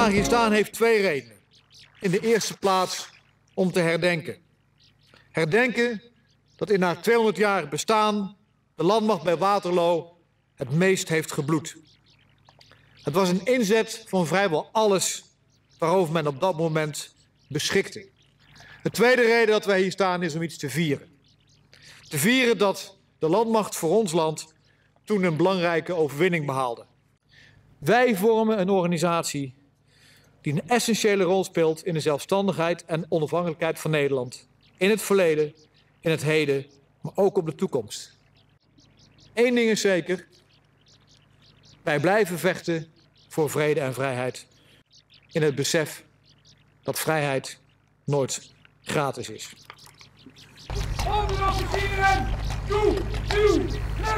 vandaag hier staan heeft twee redenen. In de eerste plaats om te herdenken. Herdenken dat in haar 200-jarig bestaan de landmacht bij Waterloo het meest heeft gebloed. Het was een inzet van vrijwel alles waarover men op dat moment beschikte. De tweede reden dat wij hier staan is om iets te vieren. Te vieren dat de landmacht voor ons land toen een belangrijke overwinning behaalde. Wij vormen een organisatie die een essentiële rol speelt in de zelfstandigheid en onafhankelijkheid van Nederland. In het verleden, in het heden, maar ook op de toekomst. Eén ding is zeker, wij blijven vechten voor vrede en vrijheid. In het besef dat vrijheid nooit gratis is. Onderofficieren, doe uw